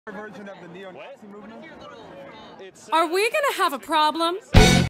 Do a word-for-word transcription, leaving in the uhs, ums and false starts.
version of the neo-Nazi movement? Are we gonna have a problem?